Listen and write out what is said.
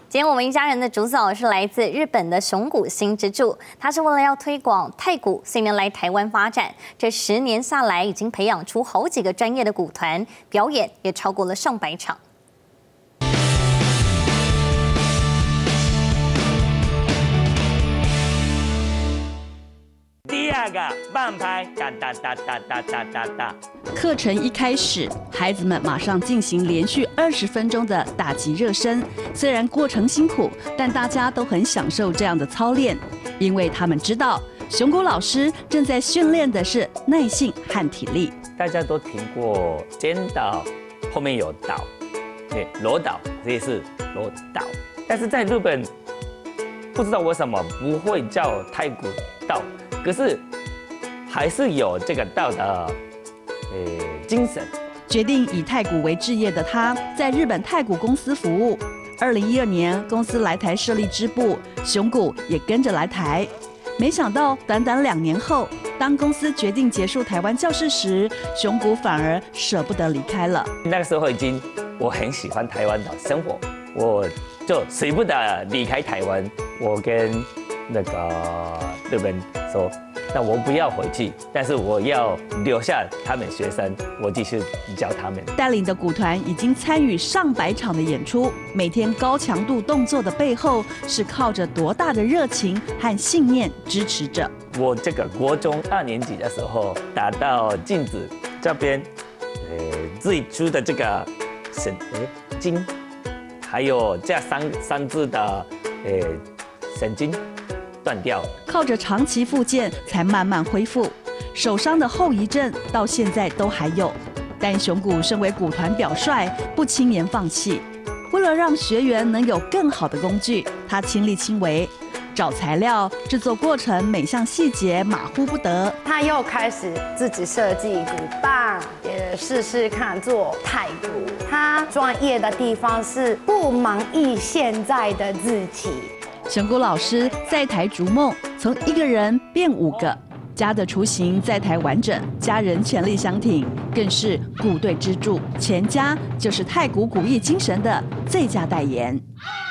今天我们一家人的主角是来自日本的熊谷新之助，他是为了要推广太鼓，所以呢来台湾发展。这10年下来，已经培养出好几个专业的鼓团，表演也超过了上百场。 第二个慢拍，哒哒哒哒哒哒哒哒。 课程一开始，孩子们马上进行连续20分钟的打击热身。虽然过程辛苦，但大家都很享受这样的操练，因为他们知道熊谷老师正在训练的是耐性和体力。 大家都听过尖岛后面有岛，对，罗岛，这也是罗岛。但是在日本，不知道为什么不会叫太鼓道。 可是还是有这个道的精神。 决定以太鼓为志业的他，在日本太鼓公司服务。2012年，公司来台设立支部，熊谷也跟着来台。没想到，短短2年后，当公司决定结束台湾教室时，熊谷反而舍不得离开了。 那个时候我很喜欢台湾的生活，我就舍不得离开台湾。我跟那个日本说，那我不要回去，但是我要留下他们学生，我继续教他们。 带领的鼓团已经参与上百场的演出，每天高强度动作的背后，是靠着多大的热情和信念支持着。 我这个国中2年级的时候，打到镜子这边，最初的这个筋，还有这三只的神经。 断掉， 靠着长期复健才慢慢恢复。手伤的后遗症到现在都还有，但熊谷身为鼓团表率，不轻言放弃。为了让学员能有更好的工具，他亲力亲为，找材料、制作过程每项细节马虎不得。 他又开始自己设计鼓棒，也试试看做太鼓。他专业的地方是不满意现在的自己。 熊谷老师在台逐梦，从1个人变5个，家的雏形在台完整，家人全力相挺，更是鼓队支柱，全家就是太鼓鼓艺精神的最佳代言。